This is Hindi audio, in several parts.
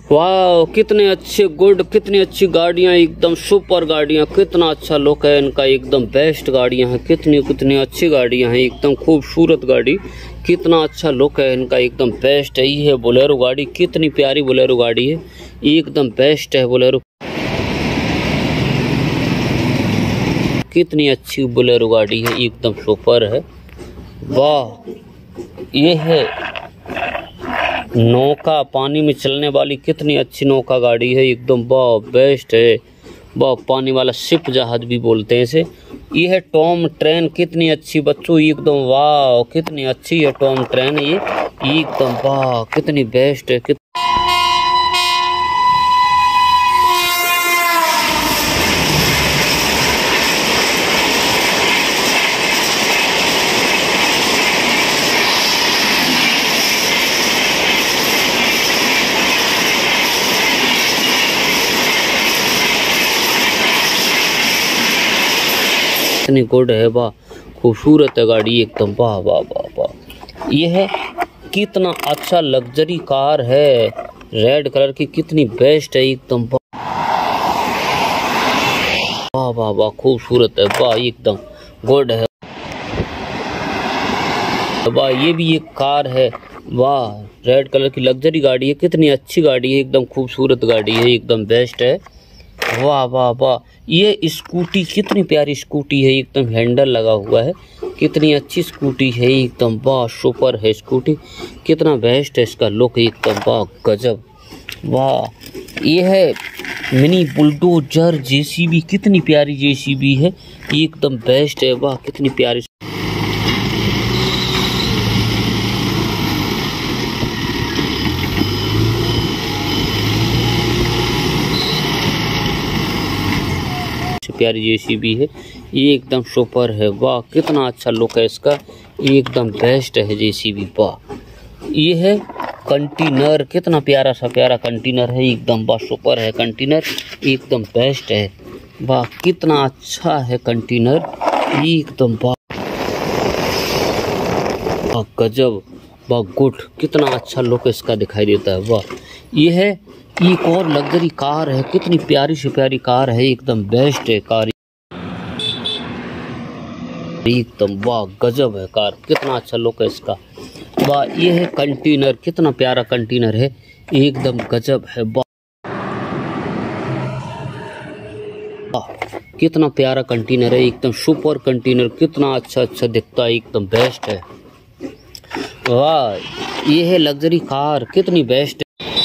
वाह कितने अच्छे गुड, कितनी अच्छी गाड़ियाँ, एकदम सुपर गाड़ियाँ, कितना अच्छा लुक है इनका, एकदम बेस्ट गाड़ियाँ हैं, कितनी कितनी अच्छी गाड़ियाँ हैं, एकदम खूबसूरत गाड़ी, कितना अच्छा लुक है इनका, एकदम बेस्ट है। ये है बोलेरो गाड़ी, कितनी प्यारी बोलेरो गाड़ी है, एकदम बेस्ट है बोलेरो, कितनी अच्छी बोलेरो गाड़ी है, एकदम सुपर है। वाह ये है नौका, पानी में चलने वाली कितनी अच्छी नौका गाड़ी है, एकदम वाह बेस्ट है, वाह पानी वाला शिप जहाज भी बोलते हैं इसे। ये है टॉम ट्रेन, कितनी अच्छी बच्चों, एकदम वाह कितनी अच्छी है टॉम ट्रेन, ये एकदम वाह कितनी बेस्ट है। कितनी गुड है, वाह खूबसूरत है गाड़ी एकदम, वाह वाह वाह वाह। ये है कितना अच्छा लग्जरी कार है, रेड कलर की, कितनी बेस्ट है एकदम, वाह वाह वाह खूबसूरत है, वाह एकदम गुड है। वाह ये भी एक कार है, वाह रेड कलर की लग्जरी गाड़ी है, कितनी अच्छी गाड़ी है, एकदम खूबसूरत गाड़ी है, एकदम बेस्ट है। वाह वाह वाह ये स्कूटी, कितनी प्यारी स्कूटी है, एकदम हैंडल लगा हुआ है, कितनी अच्छी स्कूटी है एकदम, वाह सुपर है स्कूटी, कितना बेस्ट है इसका लुक, एकदम वाह गजब। वाह ये है मिनी बुलडोजर जेसीबी, कितनी प्यारी जेसीबी है, एकदम बेस्ट है, वाह कितनी प्यारी। प्यारी जेसीबी है, ये एकदम सुपर है, वाह कितना अच्छा लुक है इसका, एकदम बेस्ट है जेसीबी, वाह। ये है कंटेनर, कितना प्यारा सा प्यारा कंटेनर है, एकदम वाह सुपर है कंटेनर, एकदम बेस्ट है, वाह कितना अच्छा है कंटेनर, एकदम वाह गजब, वाह गुड, कितना अच्छा लुक इसका दिखाई देता है, वाह। ये है एक और लग्जरी कार है, कितनी प्यारी से प्यारी कार है, एकदम बेस्ट है कार, एकदम वाह गजब है कार, कितना अच्छा लुक है इसका, वाह। ये है कंटेनर, कितना प्यारा कंटेनर है, एकदम गजब है, वाह कितना प्यारा कंटेनर है, एकदम सुपर कंटेनर, कितना अच्छा अच्छा दिखता है, एकदम बेस्ट है। वाह ये है लग्जरी कार, कितनी बेस्ट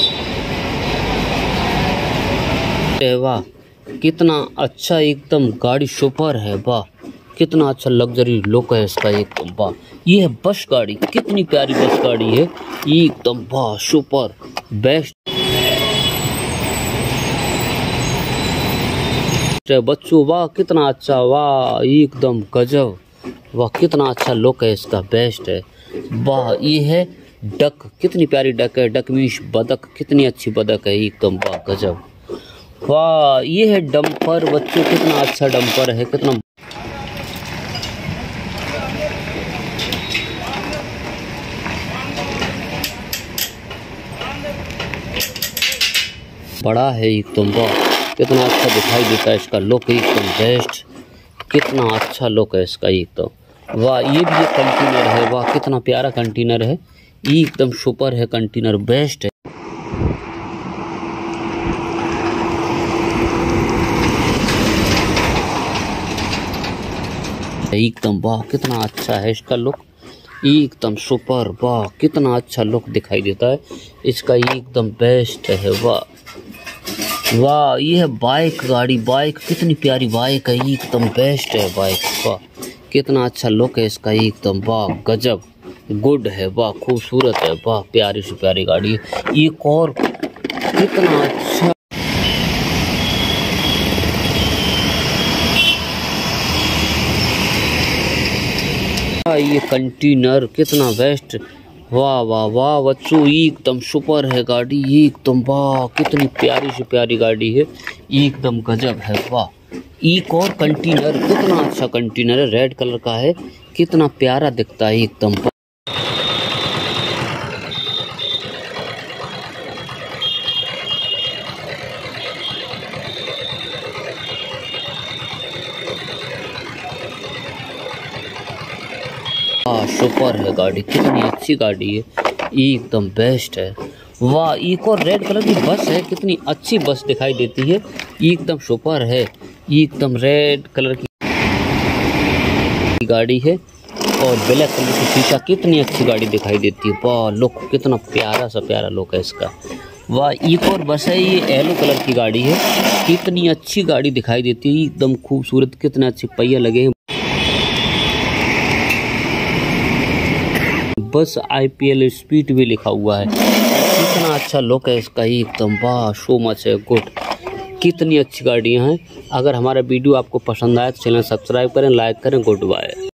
है, वाह कितना अच्छा एकदम गाड़ी सुपर है, वाह कितना अच्छा लग्जरी लुक है इसका, एकदम वाह। ये है बस गाड़ी, कितनी प्यारी बस गाड़ी है, एकदम वाह सुपर बेस्ट है बच्चों, वाह कितना अच्छा, वाह एकदम गजब, वाह कितना अच्छा लुक है इसका, बेस्ट है, वाह। ये है डक, कितनी प्यारी डक है, डक मीन्स बतख, कितनी अच्छी बतख है, एकदम वाह गजब, वाह। ये है डंपर बच्चों, कितना अच्छा डंपर है, कितना बड़ा है, एकदम वाह कितना अच्छा दिखाई देता है इसका लुक, एकदम बेस्ट, कितना अच्छा लुक है इसका एकदम, वाह। ये भी एक कंटेनर है, वाह कितना प्यारा कंटेनर है, एकदम सुपर है कंटेनर, बेस्ट है, एकदम वाह कितना अच्छा है इसका लुक, एकदम सुपर, वाह कितना अच्छा लुक दिखाई देता है इसका, एकदम बेस्ट है, वाह वाह। ये है बाइक गाड़ी, बाइक कितनी प्यारी बाइक है, एकदम बेस्ट है बाइक, वाह कितना अच्छा लुक है इसका, एकदम वाह गजब गुड है, वाह खूबसूरत है, वाह प्यारी से प्यारी गाड़ी है। एक और कितना अच्छा, ये कंटेनर कितना बेस्ट, वाह वाह वाह बच्चों, एकदम सुपर है गाड़ी, एकदम वाह कितनी प्यारी से प्यारी गाड़ी है, एकदम गजब है, वाह। एक और कंटेनर, कितना अच्छा कंटेनर है, रेड कलर का है, कितना प्यारा दिखता है एकदम, वाह सुपर है गाड़ी, कितनी अच्छी गाड़ी है, एकदम बेस्ट है। वाह एक और रेड कलर की बस है, कितनी अच्छी बस दिखाई देती है, एकदम सुपर है, एकदम रेड कलर की गाड़ी है और ब्लैक कलर की शीशा, कितनी अच्छी गाड़ी दिखाई देती है। वाह लुक कितना प्यारा सा प्यारा लुक है इसका। वाह एक और बस है, ये येलो कलर की गाड़ी है, कितनी अच्छी गाड़ी दिखाई देती है, एकदम खूबसूरत, कितने अच्छे पहिए लगे हैं। बस IPL स्पीड भी लिखा हुआ है, कितना अच्छा लुक है इसका एकदम। वाह सो मच है गुड, कितनी अच्छी गाड़ियाँ हैं। अगर हमारा वीडियो आपको पसंद आए तो चैनल सब्सक्राइब करें, लाइक करें। Good bye.